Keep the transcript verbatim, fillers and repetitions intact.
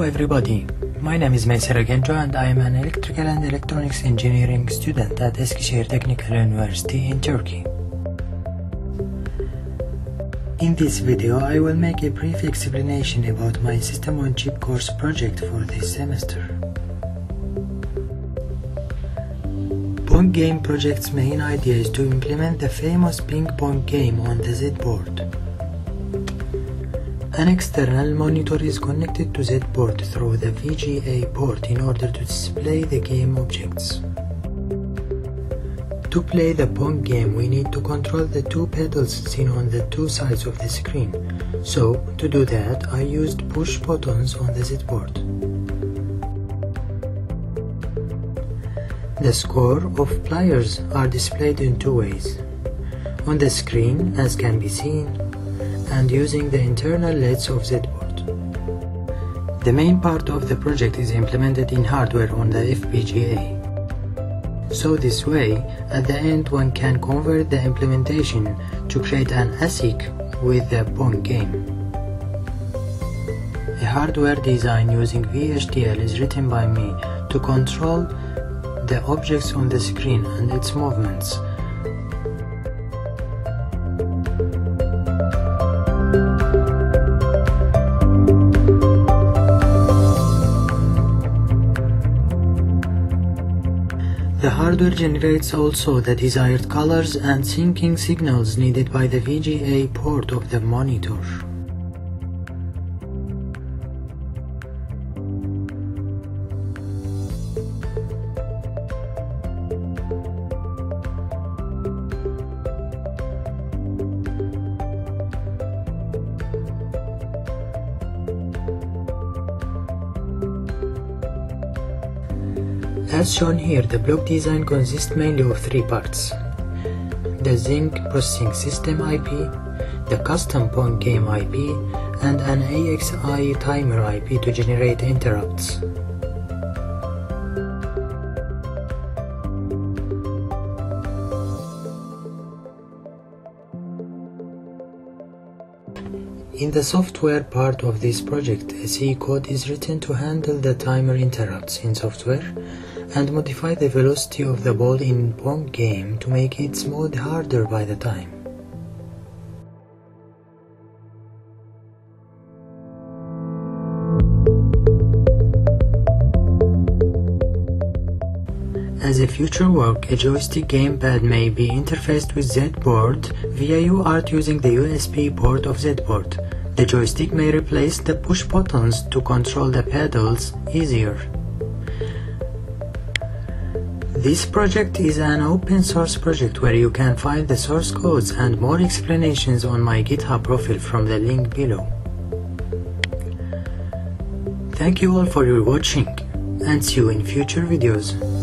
Hello everybody, my name is İsmail SAN and I am an electrical and electronics engineering student at Eskişehir Technical University in Turkey. In this video I will make a brief explanation about my System on Chip course project for this semester. Pong game project's main idea is to implement the famous ping pong game on the Zedboard. An external monitor is connected to Zedboard through the V G A port in order to display the game objects. To play the Pong game, we need to control the two pedals seen on the two sides of the screen. So, to do that, I used push buttons on the Zedboard. The score of players are displayed in two ways. On the screen, as can be seen, and using the internal L E Ds of Zedboard. The main part of the project is implemented in hardware on the F P G A. So this way, at the end one can convert the implementation to create an A S I C with the Pong game. A hardware design using V H D L is written by me to control the objects on the screen and its movements. The hardware generates also the desired colors and syncing signals needed by the V G A port of the monitor. As shown here, the block design consists mainly of three parts: the Zinc processing system I P, the custom Pong game I P, and an A X I timer I P to generate interrupts. In the software part of this project, a C code is written to handle the timer interrupts in software and modify the velocity of the ball in Pong game to make its mode harder by the time. As a future work, a joystick gamepad may be interfaced with Zedboard via U A R T using the U S B port of Zedboard. The joystick may replace the push buttons to control the pedals easier. This project is an open source project where you can find the source codes and more explanations on my GitHub profile from the link below. Thank you all for your watching and see you in future videos.